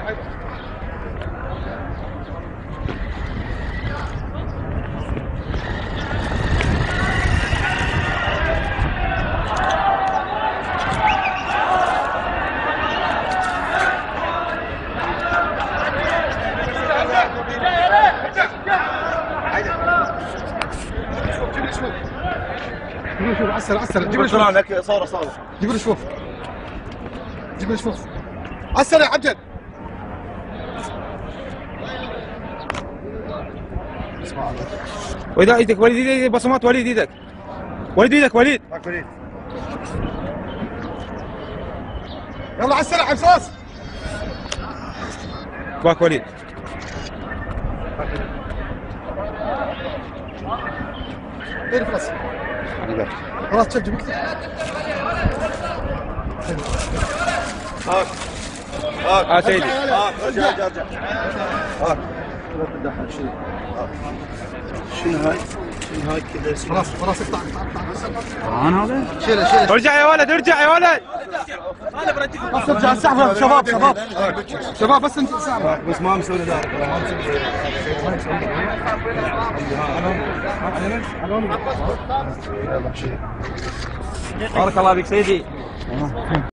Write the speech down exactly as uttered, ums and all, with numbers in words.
شوف عسل عسل جيب لي شوف لك صوره صوره جيب لي شوف جيب لي شوف عسل يا عبد. وليد ايدك وليد ايدك بصمات وليد ايدك وليد ايدك وليد وليد يلا عسل يا حمصاص. باك وليد غير خلاص خلاص شد بك. هاك هاك ها سيدي هاك ارجع ارجع ارجع هاك شنو هاي؟ شنو هاي كذا؟ خلاص خلاص اقطع اقطع انا هذا شيله شيله. ارجع يا ولد ارجع يا ولد. بس ارجع السحبه شباب شباب شباب بس انت السحبه بس ما مسوي ذلك. بارك الله بك سيدي.